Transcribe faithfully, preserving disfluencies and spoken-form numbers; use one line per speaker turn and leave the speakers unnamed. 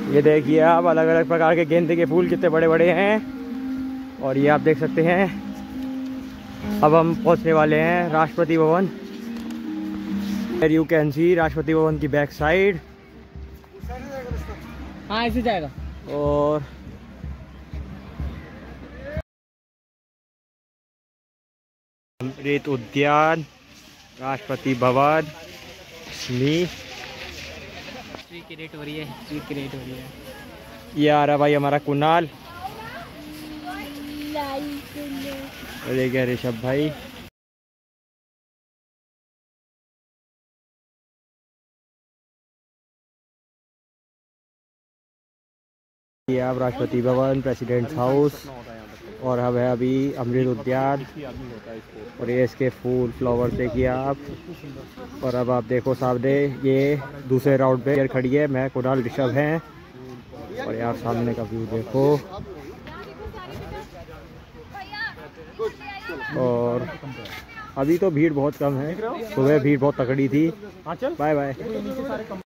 ये देखिए आप, अलग अलग प्रकार के गेंदे के फूल कितने बड़े बड़े हैं। और ये आप देख सकते हैं। अब हम पहुंचने वाले हैं Rashtrapati Bhavan. You can see Rashtrapati Bhavan की बैक साइड।
हाँ ऐसे जाएगा।
और अमृत उद्यान, राष्ट्रपति भवन,
क्रिएट हो रही है, क्रिएट हो रही है।
ये आ रहा भाई हमारा कुणाल। देखिए ऋषभ भाई। ये आप राष्ट्रपति भवन, प्रेसिडेंट हाउस, और अब है अभी अमृत उद्यान। और ये इसके फूल फ्लावर देखिए आप। और अब आप देखो सामने ये दूसरे राउंड पे खड़ी है, मैं कुणाल ऋषभ हैं। और यार सामने का व्यू देखो। और अभी तो भीड़ बहुत कम है, सुबह भीड़ बहुत तगड़ी थी। Bye bye.